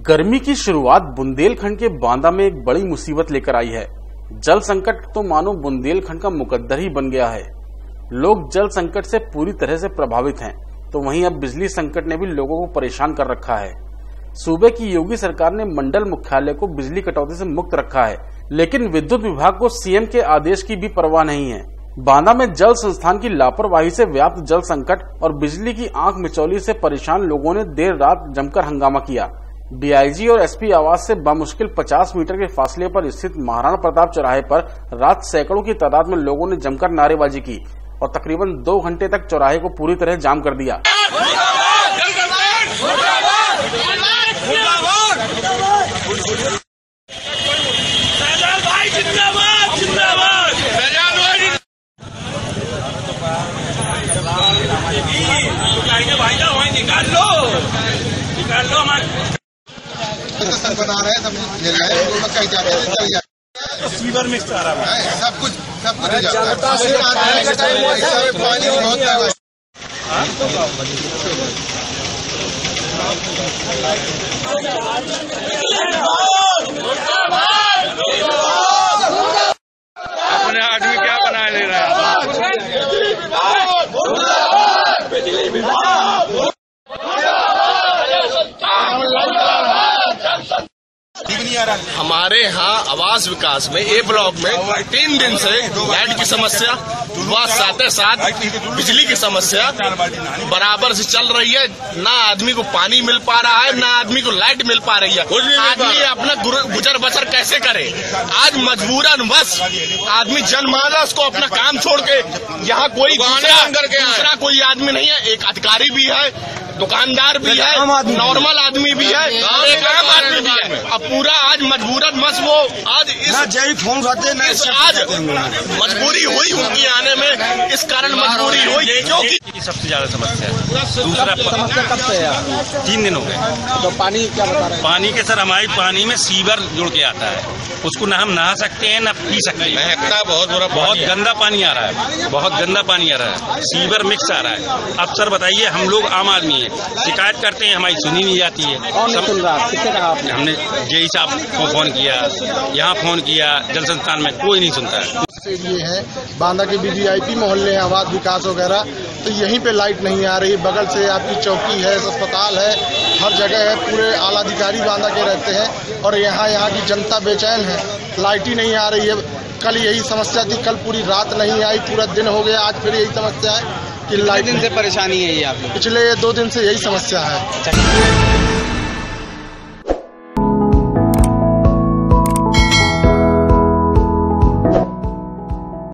गर्मी की शुरुआत बुंदेलखंड के बांदा में एक बड़ी मुसीबत लेकर आई है। जल संकट तो मानो बुंदेलखंड का मुकद्दर ही बन गया है। लोग जल संकट से पूरी तरह से प्रभावित हैं, तो वहीं अब बिजली संकट ने भी लोगों को परेशान कर रखा है। सूबे की योगी सरकार ने मंडल मुख्यालय को बिजली कटौती से मुक्त रखा है, लेकिन विद्युत विभाग को सीएम के आदेश की भी परवाह नहीं है। बांदा में जल संस्थान की लापरवाही से व्याप्त जल संकट और बिजली की आंख मिचौली से परेशान लोगों ने देर रात जमकर हंगामा किया। डीआईजी और एसपी आवास से बामुश्किल 50 मीटर के फासले पर स्थित महाराणा प्रताप चौराहे पर रात सैकड़ों की तादाद में लोगों ने जमकर नारेबाजी की और तकरीबन 2 घंटे तक चौराहे को पूरी तरह जाम कर दिया। निकाल लो बना रहे हैं, सब कहीं जा रहे हैं, सीवर मिक्स आ रहा है, सब कुछ पानी बहुत अपने आदमी क्या बना ले रहा है। हमारे यहाँ आवास विकास में ए ब्लॉक में 3 दिन से लाइट की समस्या व साथ ही साथ बिजली की समस्या बराबर से चल रही है। ना आदमी को पानी मिल पा रहा है, ना आदमी को लाइट मिल पा रही है। आदमी अपना गुजर बसर कैसे करे? आज मजबूरन बस आदमी जनमानस को अपना काम छोड़ के यहाँ कोई दूसरा कोई आदमी नहीं है। एक अधिकारी भी है, दुकानदार भी है, नॉर्मल आदमी भी है, एक आम आदमी भी है। अब पूरा आज मजबूरन बस वो आज आज मजबूरी हुई उनकी आने में, इस कारण मजबूरी हुई क्योंकि सबसे ज्यादा समस्या है। दूसरा समस्या कब से है? 3 दिन हो गए। तो पानी क्या बता रहे हैं? पानी के सर हमारे पानी में सीवर जुड़ के आता है, उसको न हम नहा सकते हैं न पी सकते हैं। बहुत गंदा पानी आ रहा है, बहुत गंदा पानी आ रहा है, सीवर मिक्स आ रहा है। अब सर बताइए, हम लोग आम आदमी हैं, शिकायत करते हैं, हमारी सुनी नहीं जाती है। कौन नहीं सुन रहा? किससे कहा आपने? हमने जेई साहब को फोन किया, यहाँ फोन किया, जल संस्थान में कोई नहीं सुनता है। ये है बांदा के वीवीआईपी मोहल्ले आवास विकास वगैरह, तो यहीं पे लाइट नहीं आ रही। बगल से आपकी चौकी है, अस्पताल है, हर जगह है। पूरे आला अधिकारी बांदा के रहते हैं और यहाँ की जनता बेचैन है, लाइट ही नहीं आ रही है। कल यही समस्या थी, कल पूरी रात नहीं आई, पूरा दिन हो गया। आज फिर यही समस्या है कि लाइट दिन से परेशानी है ये आप लोग? पिछले 2 दिन से यही समस्या है।